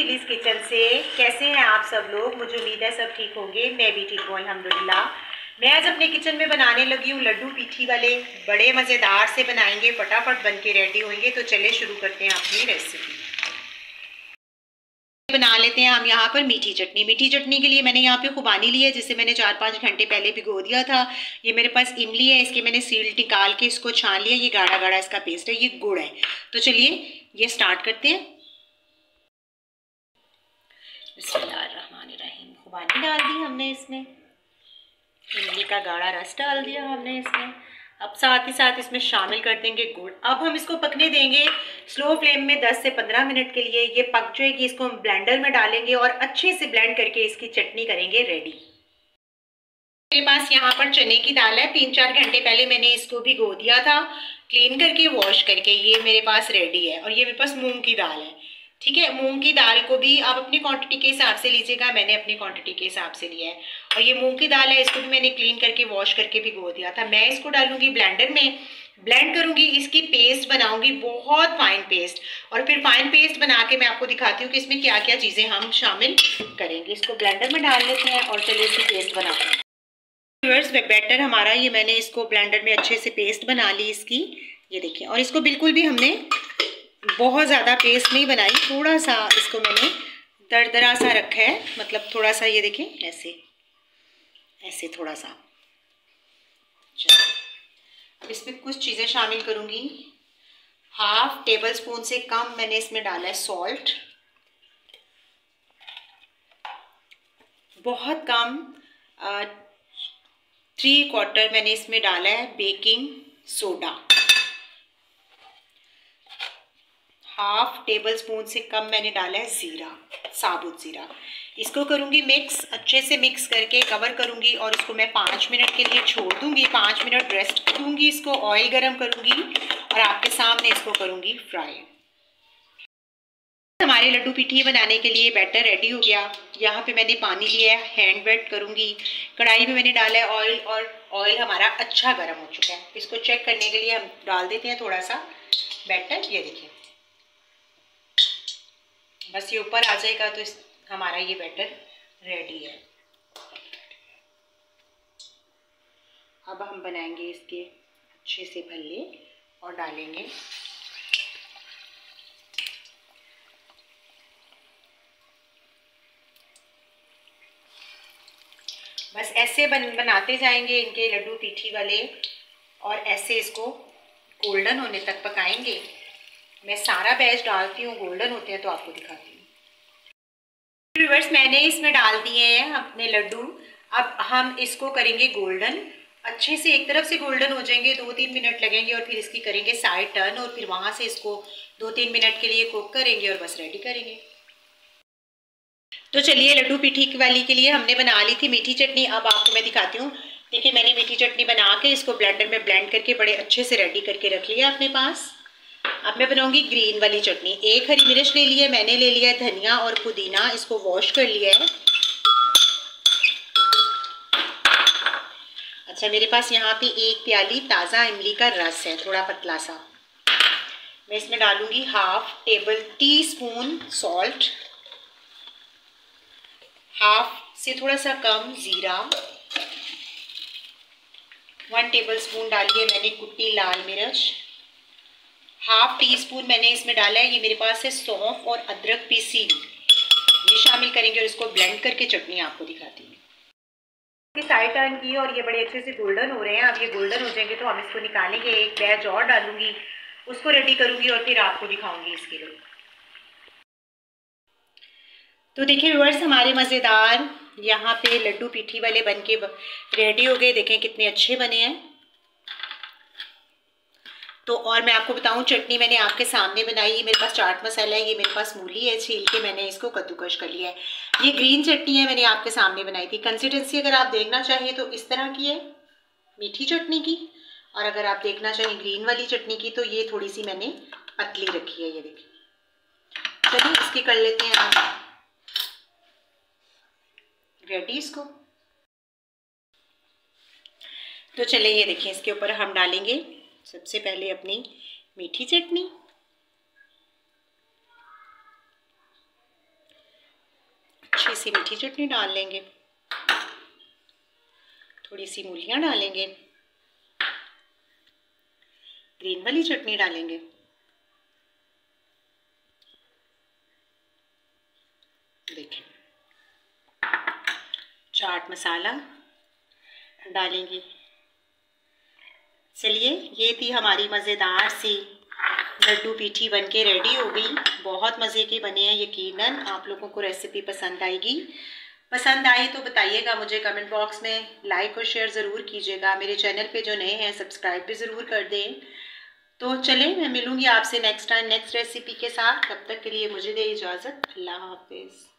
Lilies kitchen से। कैसे हैं आप सब लोग? मुझे उम्मीद है सब ठीक होंगे। मैं भी ठीक हूँ अल्हम्दुलिल्लाह। मैं आज अपने किचन में बनाने लगी हूँ लड्डू पीठी वाले। बड़े मज़ेदार से बनाएंगे, फटाफट बन के रेडी होंगे। तो चले शुरू करते हैं अपनी रेसिपी। बना लेते हैं हम यहाँ पर मीठी चटनी। मीठी चटनी के लिए मैंने यहाँ पे खुबानी ली है, जिसे मैंने 4-5 घंटे पहले भिगो दिया था। ये मेरे पास इमली है, इसके मैंने सील निकाल के इसको छान लिया। ये गाढ़ा गाढ़ा इसका पेस्ट है, ये गुड़ है। तो चलिए ये स्टार्ट करते हैं। बिस्मिल्लाहिर्रहमानिर्रहीम। खुबानी डाल दी हमने इसमें, इमली का गाढ़ा रस डाल दिया हमने इसमें। अब साथ ही साथ इसमें शामिल कर देंगे गुड़। अब हम इसको पकने देंगे स्लो फ्लेम में 10 से 15 मिनट के लिए। ये पक जाएगी, इसको हम ब्लेंडर में डालेंगे और अच्छे से ब्लेंड करके इसकी चटनी करेंगे रेडी। मेरे पास यहाँ पर चने की दाल है। 3-4 घंटे पहले मैंने इसको भिगो दिया था, क्लीन करके वॉश करके। ये मेरे पास रेडी है। और ये मेरे पास मूंग की दाल है। ठीक है, मूंग की दाल को भी आप अपनी क्वांटिटी के हिसाब से लीजिएगा। मैंने अपनी क्वांटिटी के हिसाब से लिया है। और ये मूंग की दाल है, इसको भी मैंने क्लीन करके वॉश करके भिगो दिया था। मैं इसको डालूंगी ब्लेंडर में, ब्लेंड करूंगी, इसकी पेस्ट बनाऊंगी, बहुत फाइन पेस्ट। और फिर फाइन पेस्ट बना के मैं आपको दिखाती हूँ कि इसमें क्या क्या चीज़ें हम शामिल करेंगे। इसको ब्लेंडर में डाल लेते हैं और चलिए इसकी पेस्ट बनाते हैं। बैटर हमारा, ये मैंने इसको ब्लेंडर में अच्छे से पेस्ट बना ली इसकी। ये देखिए, और इसको बिल्कुल भी हमने बहुत ज़्यादा पेस्ट नहीं बनाई, थोड़ा सा इसको मैंने दरदरा सा रखा है। मतलब थोड़ा सा, ये देखिए ऐसे ऐसे थोड़ा सा। चलो इसमें कुछ चीज़ें शामिल करूँगी। 1/2 टेबल स्पून से कम मैंने इसमें डाला है सॉल्ट, बहुत कम। 3/4 मैंने इसमें डाला है बेकिंग सोडा। 1/2 टेबल स्पून से कम मैंने डाला है ज़ीरा, साबुत ज़ीरा। इसको करूँगी मिक्स, अच्छे से मिक्स करके कवर करूँगी और इसको मैं 5 मिनट के लिए छोड़ दूँगी। 5 मिनट रेस्ट दूँगी इसको। ऑयल गरम करूँगी और आपके सामने इसको करूँगी फ्राई। हमारे लड्डू पीठी बनाने के लिए बैटर रेडी हो गया। यहाँ पे मैंने पानी लिया है, हैंड वेट करूँगी। कढ़ाई में मैंने डाला है ऑयल और ऑयल हमारा अच्छा गर्म हो चुका है। इसको चेक करने के लिए हम डाल देते हैं थोड़ा सा बैटर। ये देखिए, बस ये ऊपर आ जाएगा तो हमारा ये बैटर रेडी है। अब हम बनाएंगे इसके अच्छे से भल्ले और डालेंगे। बस ऐसे बनाते जाएंगे इनके लड्डू पीठी वाले, और ऐसे इसको गोल्डन होने तक पकाएंगे। मैं सारा बैच डालती हूँ, गोल्डन होते हैं तो आपको दिखाती हूँ। व्यूअर्स, मैंने इसमें डाल दिए हैं अपने लड्डू। अब हम इसको करेंगे गोल्डन। अच्छे से एक तरफ से गोल्डन हो जाएंगे, 2-3 मिनट लगेंगे और फिर इसकी करेंगे साइड टर्न और फिर वहाँ से इसको 2-3 मिनट के लिए कुक करेंगे और बस रेडी करेंगे। तो चलिए, लड्डू पीठी वाली के लिए हमने बना ली थी मीठी चटनी। अब आपको मैं दिखाती हूँ। देखिए, मैंने मीठी चटनी बना के इसको ब्लेंडर में ब्लेंड करके बड़े अच्छे से रेडी करके रख लिया अपने पास। अब मैं बनाऊंगी ग्रीन वाली चटनी। 1 हरी मिर्च ले ली है मैंने, ले लिया है धनिया और पुदीना, इसको वॉश कर लिया है। अच्छा, मेरे पास यहाँ पे 1 प्याली ताज़ा इमली का रस है, थोड़ा पतला सा। मैं इसमें डालूंगी 1/2 टीस्पून सॉल्ट, 1/2 से थोड़ा सा कम ज़ीरा, 1 टेबल स्पून डाली है मैंने कुटी लाल मिर्च, 1/2 टीस्पून मैंने इसमें डाला है, ये मेरे पास है सौंफ और अदरक पीसी, ये शामिल करेंगे और इसको ब्लेंड करके चटनी आपको दिखाती हूँ। साइड टर्न की और ये बड़े अच्छे से गोल्डन हो रहे हैं। अब ये गोल्डन हो जाएंगे तो हम इसको निकालेंगे। एक बैच और डालूंगी, उसको रेडी करूंगी और फिर आपको दिखाऊंगी इसके लिए। तो देखिए व्यूअर्स, हमारे मज़ेदार यहाँ पे लड्डू पीठी वाले बनके रेडी हो गए। देखें कितने अच्छे बने हैं। तो और मैं आपको बताऊं, चटनी मैंने आपके सामने बनाई। मेरे पास चाट मसाला है, ये मेरे पास मूली है, छील के मैंने इसको कद्दूकश कर लिया है। ये ग्रीन चटनी है, मैंने आपके सामने बनाई थी। कंसिस्टेंसी अगर आप देखना चाहिए तो इस तरह की है मीठी चटनी की, और अगर आप देखना चाहिए ग्रीन वाली चटनी की तो ये थोड़ी सी मैंने पतली रखी है। ये देखिए, चलिए इसकी कर लेते हैं आप रेडी इसको। तो चलिए, ये देखिए, इसके ऊपर हम डालेंगे सबसे पहले अपनी मीठी चटनी। अच्छी सी मीठी चटनी डाल लेंगे, थोड़ी सी मूलियाँ डालेंगे, ग्रीन वाली चटनी डालेंगे, देखें चाट मसाला डालेंगे। चलिए, ये थी हमारी मज़ेदार सी लड्डू पीठी बनके रेडी हो गई। बहुत मज़े के बने हैं, यकीनन आप लोगों को रेसिपी पसंद आएगी। पसंद आए तो बताइएगा मुझे कमेंट बॉक्स में, लाइक और शेयर ज़रूर कीजिएगा। मेरे चैनल पे जो नए हैं सब्सक्राइब भी ज़रूर कर दें। तो चलें, मैं मिलूँगी आपसे नेक्स्ट टाइम नेक्स्ट रेसिपी के साथ। तब तक के लिए मुझे दे इजाज़त। अल्लाह हाफिज़।